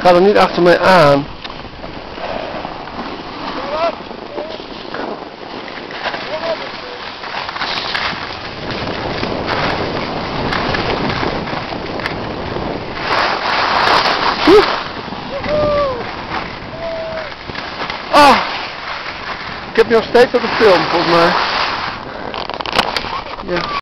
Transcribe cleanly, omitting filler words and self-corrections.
Ga er niet achter mij aan. Oh, ik heb je nog steeds op de film, volgens mij. Ja.